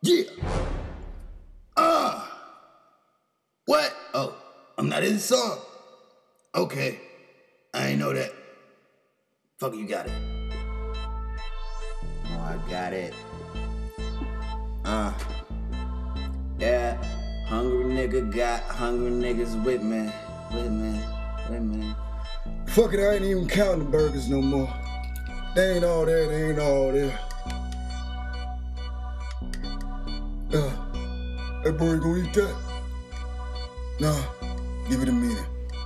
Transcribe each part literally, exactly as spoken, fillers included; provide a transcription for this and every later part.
Yeah. Ah. Uh, what? Oh, I'm not in the song. Okay. I ain't know that. Fuck, you got it. Oh, I got it. Uh. Yeah. Hungry nigga got hungry niggas with me. With me. With me. Fuck it, I ain't even counting the burgers no more. They ain't all there, they ain't all there. Uh, hey, boy, you gonna eat that? Nah, give it a minute.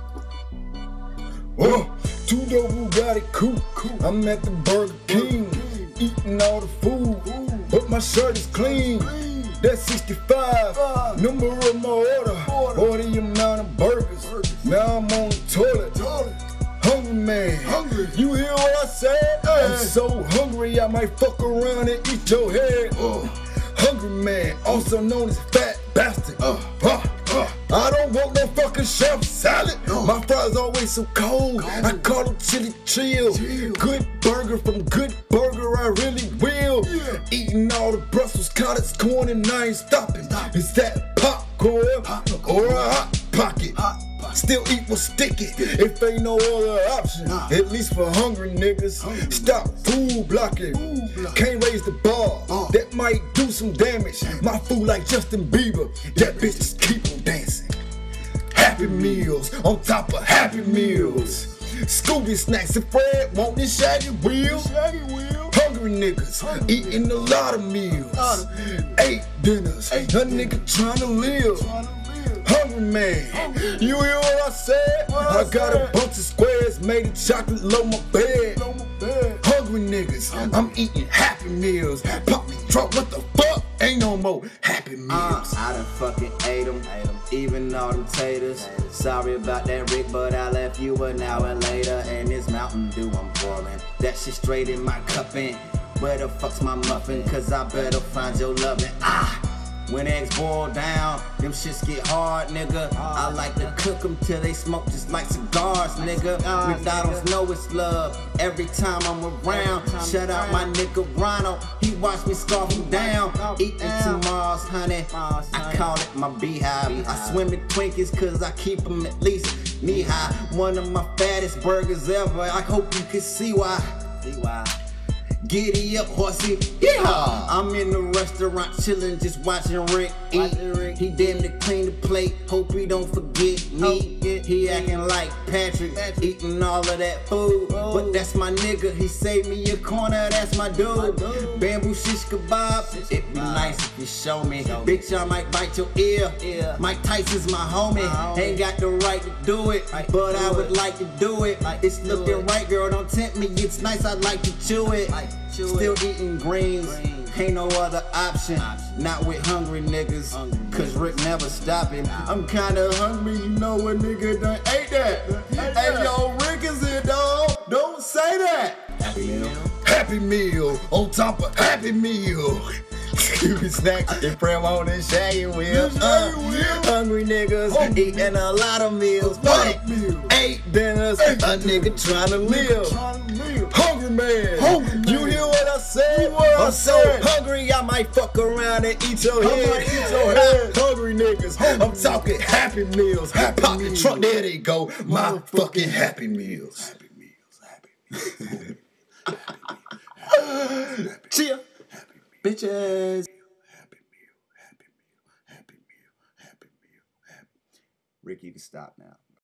Oh, two dope Bugatti coupe. I'm at the Burger King, eating all the food, but my shirt is clean. That's sixty-five, number of my order, or the amount of burgers. Now I'm on the toilet. Hungry man, hungry. You hear what I said? Hey. I'm so hungry I might fuck around and eat your head. Uh. Hungry man, also known as fat bastard. Uh. Uh. Uh. I don't want no fucking chef salad. Uh. My fries always so cold. cold. I call them chili chill. chill. Good burger from Good Burger, I really will. Yeah. Eating all the Brussels cottage corn and I ain't stopping. Stop. Is that popcorn, popcorn or a hot pocket? Hot. Still eat what's sticky, if ain't no other option. Nah. At least for hungry niggas. Hungry Stop food blocking. Food block. Can't raise the bar. Uh. That might do some damage. My food like Justin Bieber. That bitch just keep on dancing. Happy Meals on top of Happy Meals. Scooby Snacks and Fred want this shaggy wheel. Shaggy wheel. Hungry niggas hungry eating a lot of meals. Lot of meals. Eight dinners. Eight a nigga trying to live. Hungry man, hungry. You hear what I said? What I, I got said. A bunch of squares made of chocolate low my bed. Low my bed. Hungry niggas, hungry. I'm eating Happy Meals. Pop me trunk, what the fuck? Ain't no more Happy Meals. Uh, I done fucking ate them, ate them. Even all them taters. Sorry about that, Rick, but I left you an hour later. And this Mountain Dew I'm pouring. That shit straight in my cupping. Where the fuck's my muffin? Cause I better find your loving. Ah! When eggs boil down, them shits get hard, nigga. I like to cook them till they smoke just like cigars, nigga. McDonald's know it's love every time I'm around. Shout out my nigga Ronald, he watch me scarf him down. Eating tomorrow's honey, I call it my beehive. I swim in Twinkies cause I keep them at least knee high. One of my fattest burgers ever, I hope you can see why. Giddy up, horsey, yeehaw! I'm in the restaurant chillin', just watching Rick eat. He damn near clean the plate, hope he don't forget me. He acting like Patrick, eating all of that food. But that's my nigga, he saved me a corner, that's my dude. Bamboo shish kebab, it'd be nice if you show me. Bitch, I might bite your ear. Mike Tyson's my homie, ain't got the right to do it, but I would like to do it. It's looking right, girl, don't tempt me, it's nice, I'd like to chew it. Still eating greens, ain't no other option. Not with hungry niggas, cause Rick never stopping. I'm kinda hungry, you know a nigga done ate that. Hey yo, Rick is it, dog? Don't say that. Happy Meal. Happy Meal on top of Happy Meal. Scooby Snacks and Prem on this shaggy wheel. Uh, hungry niggas oh. eating a lot of meals. Eight, eight dinners, eight a nigga trying to live. Hungry man, hungry you man. Hear what I said? What I'm I so said. Hungry I might fuck around and eat your I head. Eat your head. Hungry niggas, hungry I'm talking Happy Meals. Happy Pop meals. The trunk, there they go. My fucking Happy Meals. Happy Meals, Happy Meals. Happy Meals. Cheer. Bitches. Happy Meal, Happy Meal, Happy Meal, Happy Meal, Happy Meal. Rick, you can stop now.